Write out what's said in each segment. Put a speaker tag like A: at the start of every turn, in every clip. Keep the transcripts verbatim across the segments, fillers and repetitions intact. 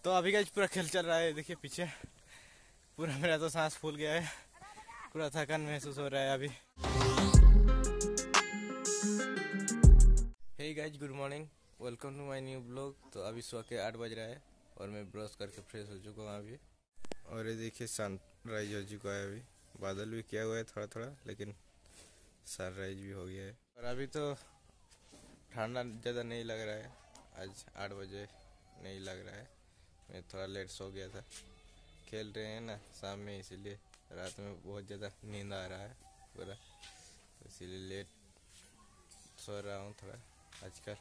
A: तो अभी का पूरा खेल चल रहा है, देखिए पीछे पूरा मेरा तो सांस फूल गया है, पूरा थकान महसूस हो रहा है अभी। Hey guys, good morning, welcome to my new blog. तो अभी सुबह के आठ बज रहा है और मैं ब्रश करके फ्रेश हो चुका हूँ अभी। और ये देखिए सनराइज हो चुका है, अभी बादल भी किया हुआ है थोड़ा थोड़ा, लेकिन सनराइज भी हो गया है। और अभी तो ठंडा ज़्यादा नहीं लग रहा है, आज आठ बजे नहीं लग रहा है। मैं थोड़ा लेट सो गया था, खेल रहे हैं ना शाम में, इसीलिए रात में बहुत ज़्यादा नींद आ रहा है पूरा, तो इसीलिए लेट सो रहा हूँ थोड़ा आजकल।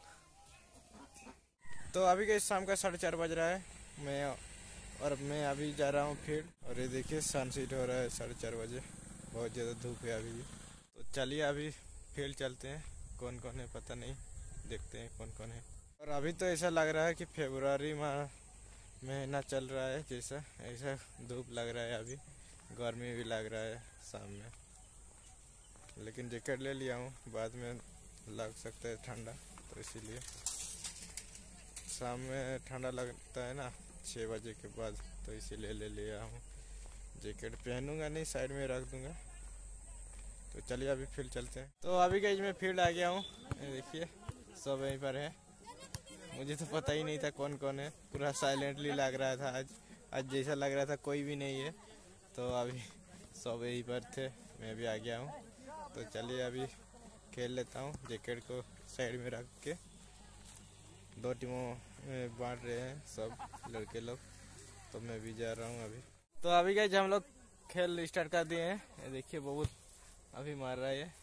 A: तो अभी के शाम का साढ़े चार बज रहा है, मैं और मैं अभी जा रहा हूँ फील्ड। और ये देखिए सनसेट हो रहा है साढ़े चार बजे, बहुत ज़्यादा धूप है अभी भी। तो चलिए अभी फील्ड चलते हैं, कौन कौन है पता नहीं, देखते हैं कौन कौन है। और अभी तो ऐसा लग रहा है कि फरवरी माह महीना चल रहा है जैसा, ऐसा धूप लग रहा है अभी, गर्मी भी लग रहा है शाम में, लेकिन जैकेट ले लिया हूँ, बाद में लग सकता है ठंडा, तो इसीलिए शाम में ठंडा लगता है ना छः बजे के बाद, तो इसीलिए ले लिया हूँ। जैकेट पहनूंगा नहीं, साइड में रख दूंगा। तो चलिए अभी फील्ड चलते हैं। तो अभी के मैं फील्ड आ गया हूँ, देखिए सब यहीं पर है। मुझे तो पता ही नहीं था कौन कौन है, पूरा साइलेंटली लग रहा था आज आज जैसा लग रहा था कोई भी नहीं है। तो अभी सब यहीं पर थे, मैं भी आ गया हूँ। तो चलिए अभी खेल लेता हूँ। जैकेट को साइड में रख के दो टीमों में बांट रहे हैं सब लड़के लोग, तो मैं भी जा रहा हूँ अभी। तो अभी गाइस हम लोग खेल स्टार्ट कर दिए हैं, ये देखिए बहुत अभी मार रहा है,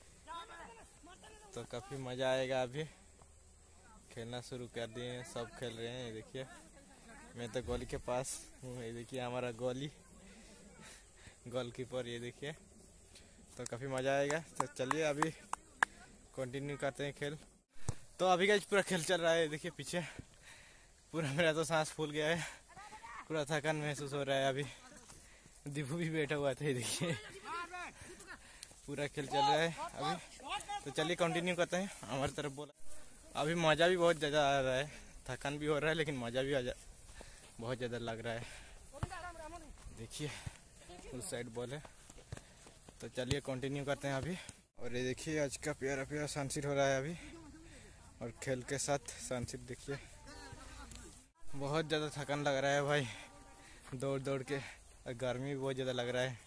A: तो काफ़ी मज़ा आएगा। अभी खेलना शुरू कर दिए हैं, सब खेल रहे हैं, ये देखिए मैं तो गोली के पास हूँ, ये देखिए हमारा गोली गोलकीपर, ये देखिए, तो काफ़ी मज़ा आएगा। तो चलिए अभी कंटिन्यू करते हैं खेल। तो अभी का पूरा खेल चल रहा है, देखिए पीछे पूरा मेरा तो सांस फूल गया है, पूरा थकान महसूस हो रहा है अभी। दीपू भी बैठा हुआ था, ये देखिए पूरा खेल चल रहा है अभी। तो चलिए कंटिन्यू करते हैं, हमारी तरफ बोला। अभी मज़ा भी बहुत ज़्यादा आ रहा है, थकान भी हो रहा है, लेकिन मज़ा भी आ जा बहुत ज़्यादा लग रहा है। देखिए उस साइड बॉल है, तो चलिए कंटिन्यू करते हैं अभी। और ये देखिए आज का प्यारा प्यारा सनसेट हो रहा है अभी, और खेल के साथ सनसेट देखिए। बहुत ज़्यादा थकान लग रहा है भाई, दौड़ दौड़ के, और गर्मी भी बहुत ज़्यादा लग रहा है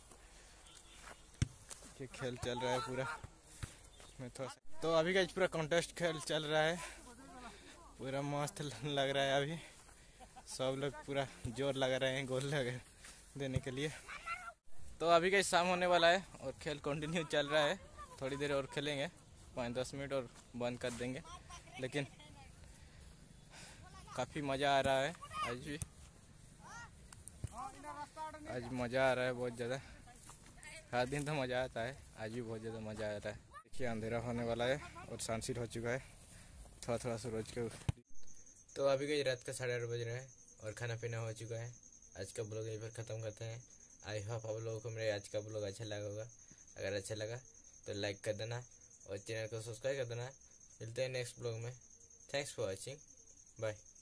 A: कि खेल चल रहा है पूरा। मैं थोड़ा सा तो अभी का पूरा कॉन्टेस्ट खेल चल रहा है, पूरा मस्त लग रहा है अभी। सब लोग पूरा जोर लगा रहे हैं गोल लगा देने के लिए। तो अभी का शाम होने वाला है और खेल कंटिन्यू चल रहा है, थोड़ी देर और खेलेंगे, पाँच दस मिनट और बंद कर देंगे। लेकिन काफ़ी मज़ा आ रहा है आज भी, आज मज़ा आ रहा है बहुत ज़्यादा। हर दिन तो मज़ा आता है, आज भी बहुत ज़्यादा मज़ा आ रहा है। देखिए अंधेरा होने वाला है और सनसेट हो चुका है, थोड़ा थोड़ा सूरज के। तो अभी का रात का साढ़े आठ बज रहा है और खाना पीना हो चुका है। आज का ब्लॉग यहीं पर ख़त्म करते हैं। आई होप आप लोगों को मेरे आज का ब्लॉग अच्छा लगा होगा। अगर अच्छा लगा तो लाइक कर देना और चैनल को सब्सक्राइब कर देना। मिलते हैं नेक्स्ट ब्लॉग में। Thanks for watching, bye.